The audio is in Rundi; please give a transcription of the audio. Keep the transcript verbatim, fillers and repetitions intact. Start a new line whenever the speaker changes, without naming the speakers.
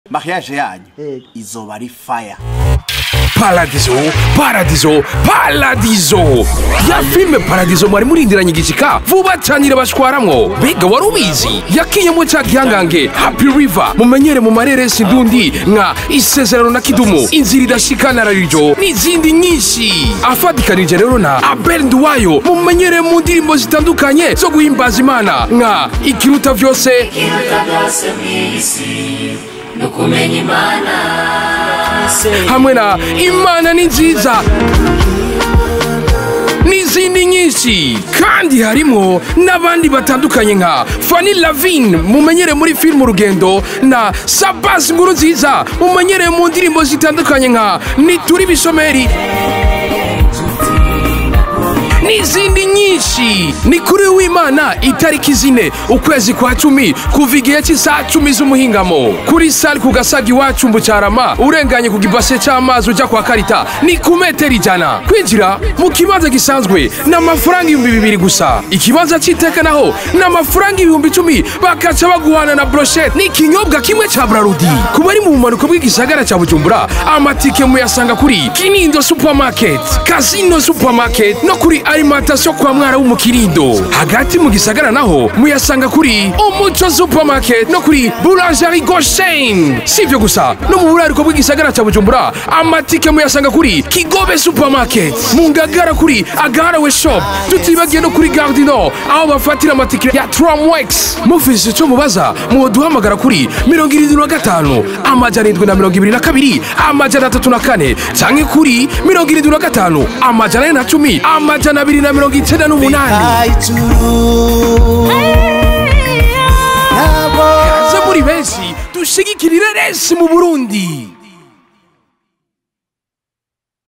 mariage yanyu izoba ari fire.
Paradizo, Paradizo, Paradizo. Ya filme Paradizo mwari murindiranye igishika vuba cyane bashwaramwo. Bega wari ubizi yakiyemo cya gihangange Happy River mumenyere mu mareresi ndundi nka Isezerano na Kidumu, Inzira idashikana rarijo n'izindi nyinshi. Afadikanije rero na Abel Nduwayo mumenyere mu ndirimbo zitandukanye zo guhimbaza Imana nka Ikiruta Vyose,
Ikiruta Vyose mwisi nukumenya Imana,
hamwe na Imana ni nziza n'izindi nyinshi. Kandi harimo n'abandi batandukanye nka Fanny Lavine mumenyere muri film Urugendo na Sabas Nkurunziza mumenyere mu ndirimbo zitandukanye nka Nituri Bishomeri n'izindi nyinshi. Ni kuri w'Imana itariki zine ukwezi kwa cumi kuva igihe cy'isaha cumi z'umuhingamo kuri sale ku Gasagi wacu mu Cyarama urenganye ku gibase cy'amazi ujya kwa Karita ni ku metero ijana. Kwinjira mu kibanza gisanzwe n'amafaranga ibihumbi bibiri gusa. Ikibanza cy'iteka naho n'amafaranga ibihumbi icumi bakaca baguhana na brochette n'ikinyobwa kimwe cya Brarudi. Kuba ari mu bumanuko bw'igisagara cya Bujumbura amatike muyasanga kuri Kinindo Supermarket, Casino Supermarket no kuri alimentation kwa Mwara w'Umukirindo. Hagati mu gisagara naho muyasanga kuri Umuco Supermarket no kuri Boulangerie Goshen. Sivyo gusa no mu burariko bw'igisagara cya Bujumbura amatike muyasanga kuri Kigobe Supermarket, mu Ngagara kuri Agarawe Shop, tutibagiye no kuri Gare du Nord aho bafatira amatike ya Tramwex. Mufise cyo mubaza mu duhamagara kuri mirongo irindwi na gatanu amajana indwi na mirongo ibiri na kabiri amajana atatu na kane canke kuri mirongo irindwi na gatanu amajana ane na cumi amajana abiri na mirongo icenda n'umunani. Kaze muri benshi dushigikirire resi mu Burundi.